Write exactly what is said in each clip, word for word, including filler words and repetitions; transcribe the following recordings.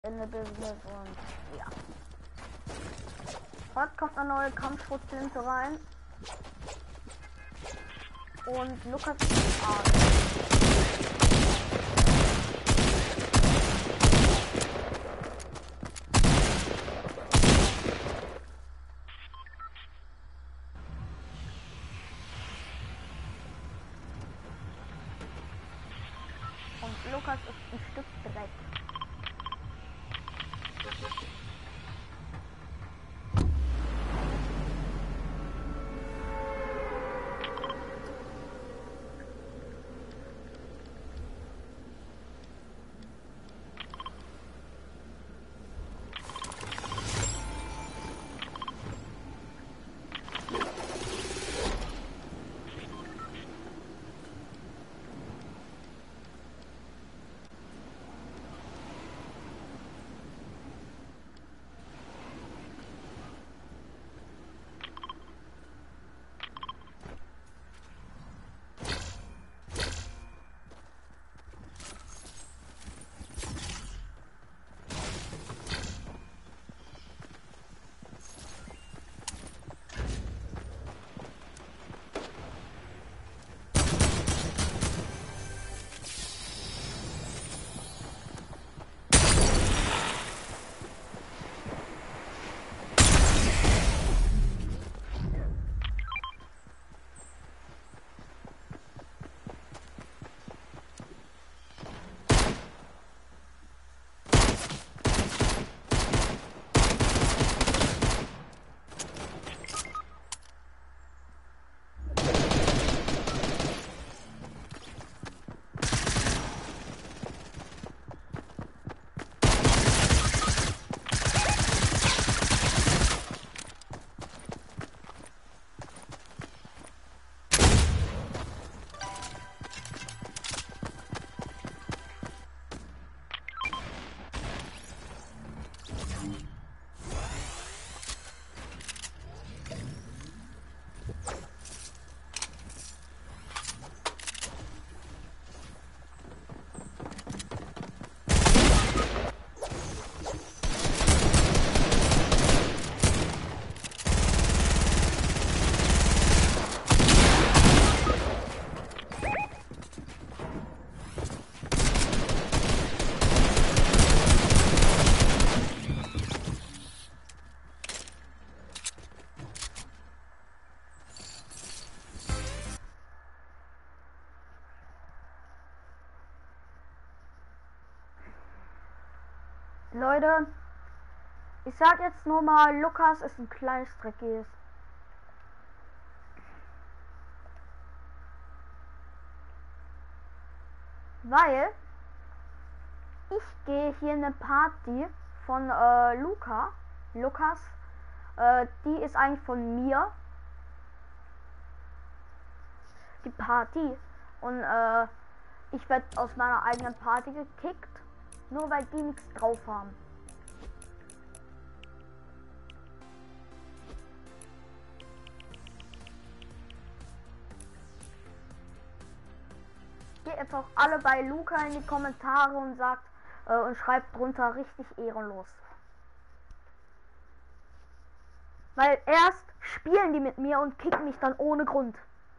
in the Business und ja. Heute kommt eine neue Kampfschutzlinse rein. Und Lukas ist Arzt. Und Lukas ist ein Stück Dreck. Leute, ich sag jetzt nur mal, Lukas ist ein kleines Dreckiges. Weil ich gehe hier eine Party von äh, Luca, Lukas, äh, die ist eigentlich von mir, die Party, und äh, ich werde aus meiner eigenen Party gekickt. Nur weil die nichts drauf haben. Geht einfach alle bei Luca in die Kommentare und sagt äh, und schreibt drunter richtig ehrenlos. Weil erst spielen die mit mir und kicken mich dann ohne Grund.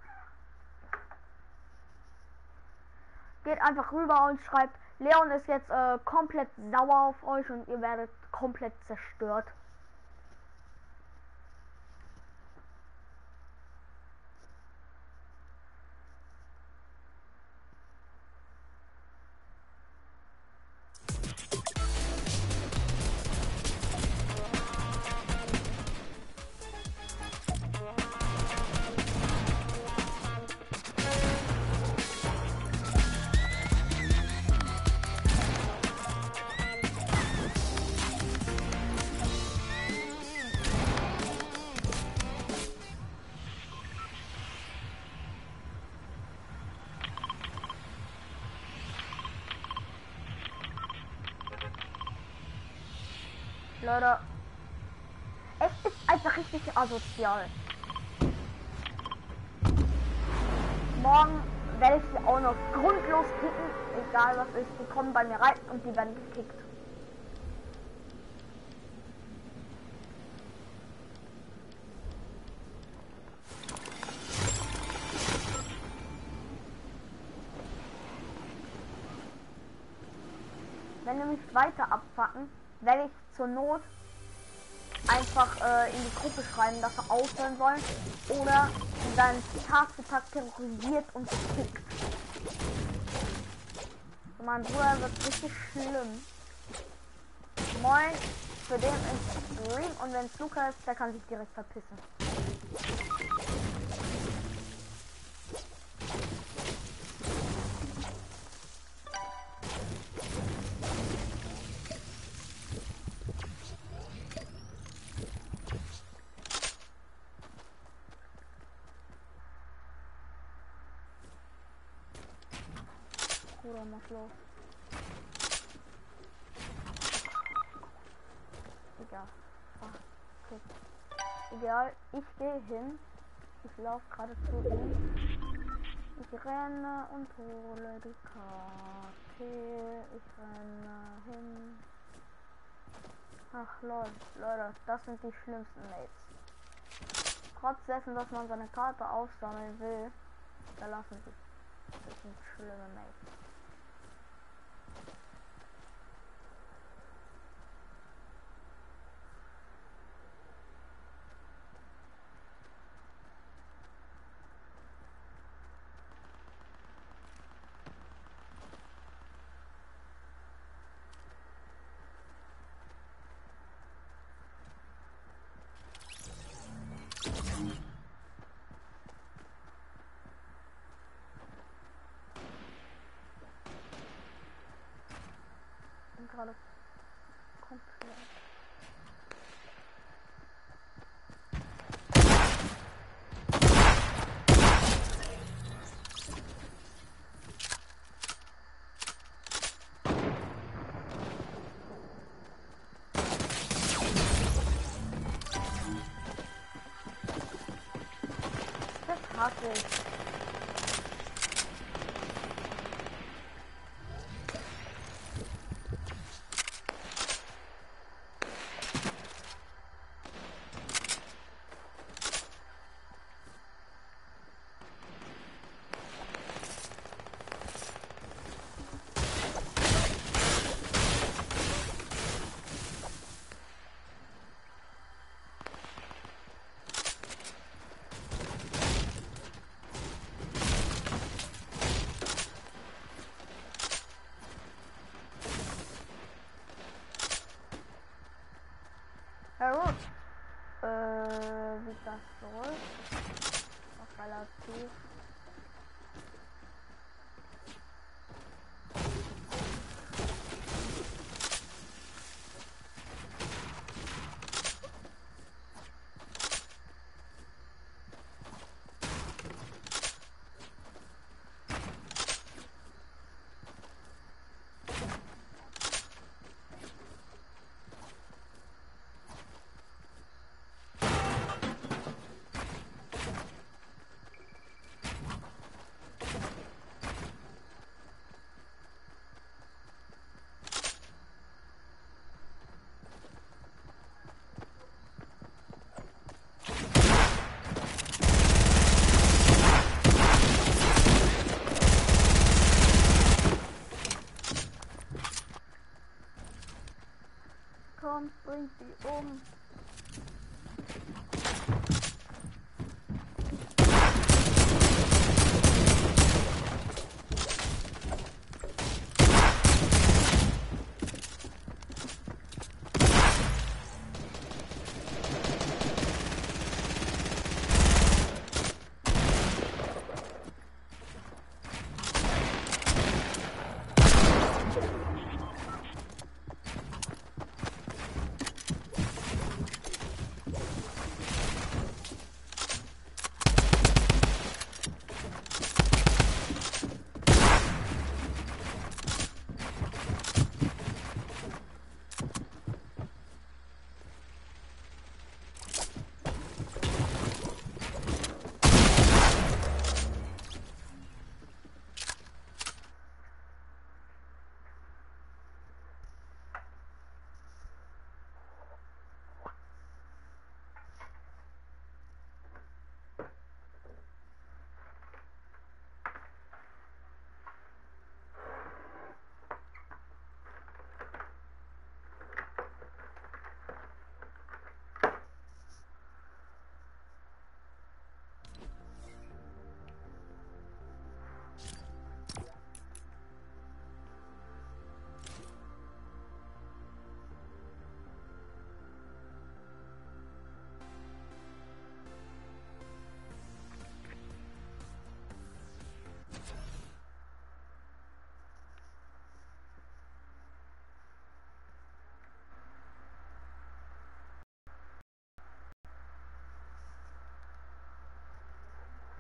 Geht einfach rüber und schreibt, Leon ist jetzt äh, komplett sauer auf euch und ihr werdet komplett zerstört. Leute, es ist einfach richtig asozial. Morgen werde ich sie auch noch grundlos kicken, egal was ist, die kommen bei mir rein und die werden gekickt. wenn die mich weiter abfacken, werde ich zur Not einfach äh, in die Gruppe schreiben, dass sie aufhören wollen oder dann Tag für Tag terrorisiert und gekickt. Mein Bruder wird richtig schlimm. Moin, für den ist Stream und wenn es Luca ist, der kann sich direkt verpissen. Bruder, mach los. Egal. Ah, okay. Egal, ich gehe hin. Ich laufe gerade zu ihm. Ich renne und hole die Karte. Ich renne hin. Ach lol, Leute, das sind die schlimmsten Mates. Trotz dessen, dass man seine Karte aufsammeln will, da lassen sie. Das sind schlimme Mates. Gerade komplett. Das hasse ich. Ja gut, äh, wie das soll, auch relativ. Komm, bring sie um.